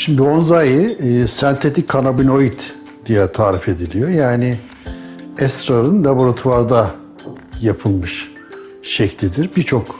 Şimdi bonsai sentetik kanabinoid diye tarif ediliyor. Yani esrarın laboratuvarda yapılmış şeklidir. Birçok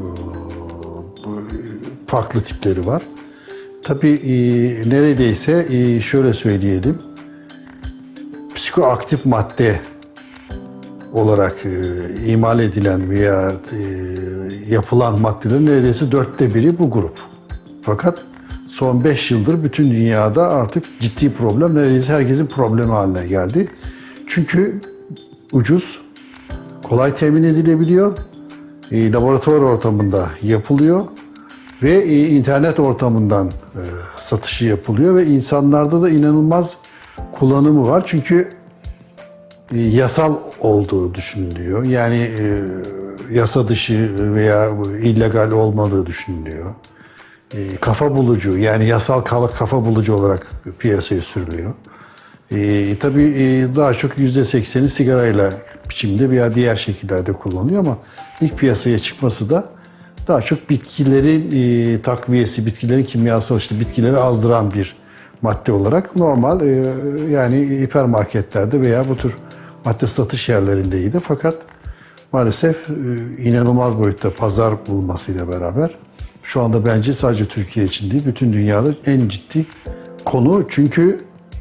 farklı tipleri var. Tabii neredeyse şöyle söyleyelim, psikoaktif madde olarak imal edilen veya yapılan maddelerin neredeyse 1/4'ü bu grup. Fakat son 5 yıldır bütün dünyada artık ciddi problem, neredeyse herkesin problemi haline geldi. Çünkü ucuz, kolay temin edilebiliyor, laboratuvar ortamında yapılıyor ve internet ortamından satışı yapılıyor ve insanlarda da inanılmaz kullanımı var. Çünkü yasal olduğu düşünülüyor. Yani yasa dışı veya illegal olmadığı düşünülüyor. Kafa bulucu, yani yasal kafa bulucu olarak piyasaya sürülüyor. Tabii daha çok %80'i sigarayla biçimde veya diğer şekillerde kullanılıyor ama ilk piyasaya çıkması da daha çok bitkilerin takviyesi, bitkilerin kimyasal, işte bitkileri azdıran bir madde olarak normal yani hipermarketlerde veya bu tür madde satış yerlerindeydi. Fakat maalesef inanılmaz boyutta pazar bulmasıyla beraber şu anda bence sadece Türkiye için değil, bütün dünyada en ciddi konu. Çünkü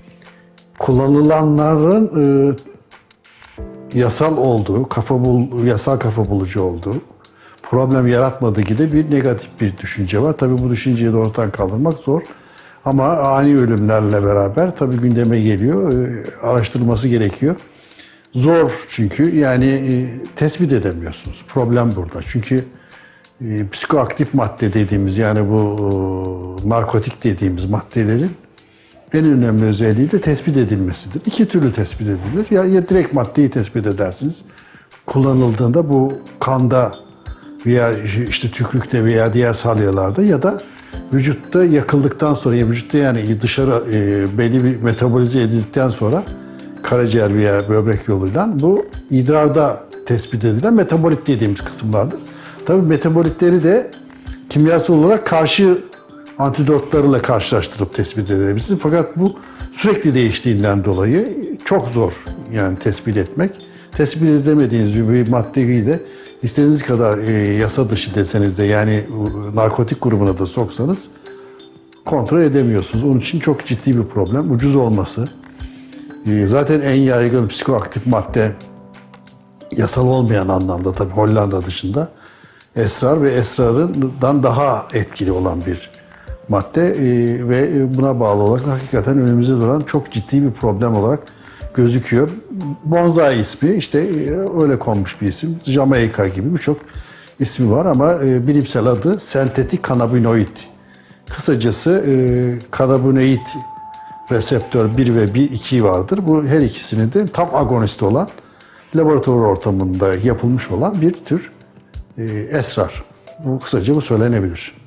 kullanılanların yasal olduğu, yasal kafa bulucu olduğu, problem yaratmadığı gibi bir negatif bir düşünce var. Tabii bu düşünceyi de ortadan kaldırmak zor. Ama ani ölümlerle beraber tabii gündeme geliyor, araştırılması gerekiyor. Zor çünkü yani tespit edemiyorsunuz. Problem burada. Çünkü psikoaktif madde dediğimiz, yani bu narkotik dediğimiz maddelerin en önemli özelliği de tespit edilmesidir. İki türlü tespit edilir. Ya direkt maddeyi tespit edersiniz. Kullanıldığında bu kanda veya işte tükrükte veya diğer salyalarda ya da vücutta yakıldıktan sonra, ya vücutta yani dışarı belli bir metabolize edildikten sonra karaciğer veya böbrek yoluyla bu idrarda tespit edilen metabolit dediğimiz kısımlardır. Tabii metabolitleri de kimyasal olarak karşı antidotlarıyla karşılaştırıp tespit edebilirsiniz. Fakat bu sürekli değiştiğinden dolayı çok zor yani tespit etmek. Tespit edemediğiniz bir maddeyi de istediğiniz kadar yasa dışı deseniz de, yani narkotik grubuna da soksanız kontrol edemiyorsunuz. Onun için çok ciddi bir problem. Ucuz olması. Zaten en yaygın psikoaktif madde yasal olmayan anlamda, tabii Hollanda dışında, esrar ve esrarından daha etkili olan bir madde ve buna bağlı olarak hakikaten önümüzde duran çok ciddi bir problem olarak gözüküyor. Bonsai ismi işte öyle konmuş bir isim. Jamaika gibi birçok ismi var ama bilimsel adı sentetik kanabinoid. Kısacası kanabinoid reseptör 1 ve 2 vardır. Bu her ikisinin de tam agonist olan, laboratuvar ortamında yapılmış olan bir tür esrar. Bu kısaca bu söylenebilir.